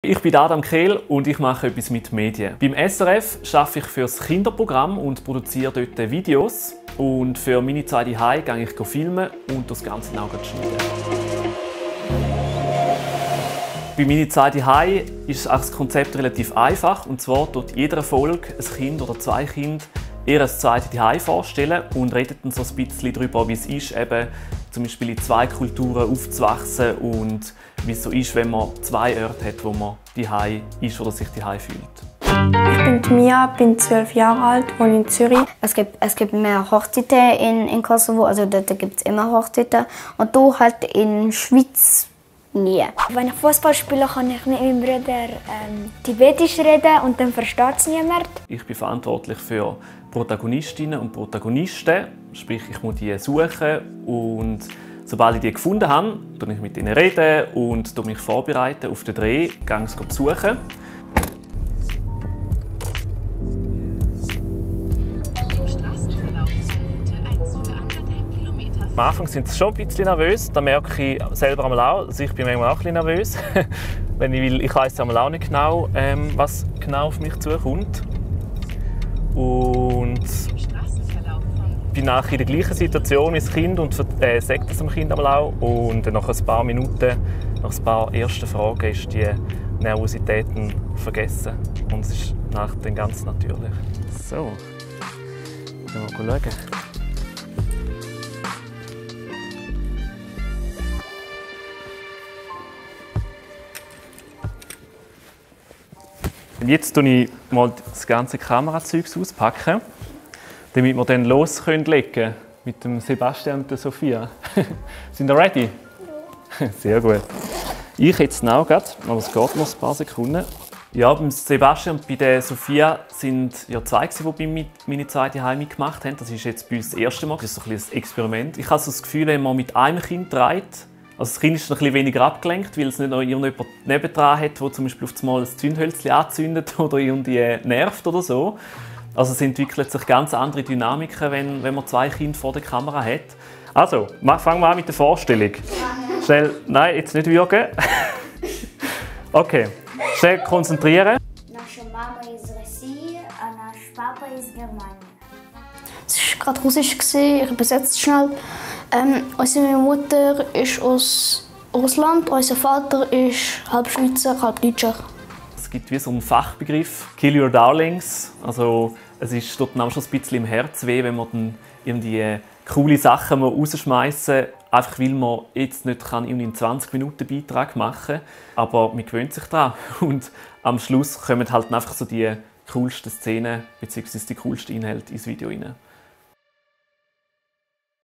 Ich bin Adam Kehl und ich mache etwas mit Medien. Beim SRF arbeite ich für das Kinderprogramm und produziere dort Videos. Und für meine Zeit zu Hause gehe ich filmen und das Ganze auch schneiden. Bei meiner Zeit zu Hause ist das Konzept relativ einfach. Und zwar tut jeder Folge ein Kind oder zwei Kinder ihr zweites Zuhause vorstellen und redet dann so ein bisschen darüber, wie es ist, eben zum Beispiel in zwei Kulturen aufzuwachsen und wie es so ist, wenn man zwei Orte hat, wo man zuhause ist oder sich zuhause fühlt. Ich bin Mia, bin 12 Jahre alt, wohne in Zürich. Es gibt mehr Hochzeiten in Kosovo, also dort gibt es immer Hochzeiten. Und hier halt in der Schweiz nie. Wenn ich Fußball spiele, kann ich mit meinem Bruder Tibetisch reden und dann versteht es niemand. Ich bin verantwortlich für Protagonistinnen und Protagonisten, sprich ich muss die suchen und sobald ich die gefunden habe, rede ich mit ihnen reden und mich vorbereiten auf den Dreh, gehe sie besuchen. Am Anfang sind sie schon ein bisschen nervös, das merke ich selber einmal auch. Also ich bin manchmal auch ein bisschen nervös, ich weiss einmal auch nicht genau, was genau auf mich zukommt. Und bin nachher in der gleichen Situation wie das Kind und sage das dem Kind auch. Und nach ein paar Minuten, nach ein paar ersten Fragen, ist die Nervosität vergessen. Und es ist nachher dann ganz natürlich. So, mal schauen. Jetzt packe ich mal das ganze Kamerazeug auspacken, damit wir dann loslegen können mit dem Sebastian und der Sophia. Sind ihr ready? Ja. Sehr gut. Ich jetzt auch gerade, aber es geht noch ein paar Sekunden. Ja, beim Sebastian und bei der Sophia sind ja zwei, die bei meine Zeit daheim mitgemacht haben. Das ist jetzt bei uns das erste Mal. Das ist so ein bisschen ein Experiment. Ich habe so das Gefühl, wenn man mit einem Kind dreht, also das Kind ist noch ein bisschen weniger abgelenkt, weil es nicht noch jemand nebendran hat, der zum Beispiel auf einmal ein Zündhölzchen anzündet oder irgendwie nervt oder so. Also es entwickelt sich ganz andere Dynamiken, wenn man zwei Kinder vor der Kamera hat. Also, fangen wir an mit der Vorstellung. Schnell, nein, jetzt nicht würgen. Okay, schnell konzentrieren. Naša Mama ist Russie, und naš Papa ist Germania. Es war gerade Russisch, ich übersetze es schnell. Unsere Mutter ist aus Russland, unser Vater ist halb Schweizer, halb Deutscher. Es gibt wie so einen Fachbegriff, Kill Your Darlings. Also es ist dort schon ein bisschen im Herz weh, wenn man dann irgendwie coole Sachen rausschmeißen, einfach weil man jetzt nicht einen 20-Minuten-Beitrag machen kann. Aber man gewöhnt sich daran und am Schluss kommen halt einfach so die coolsten Szenen bzw. die coolsten Inhalte ins Video rein.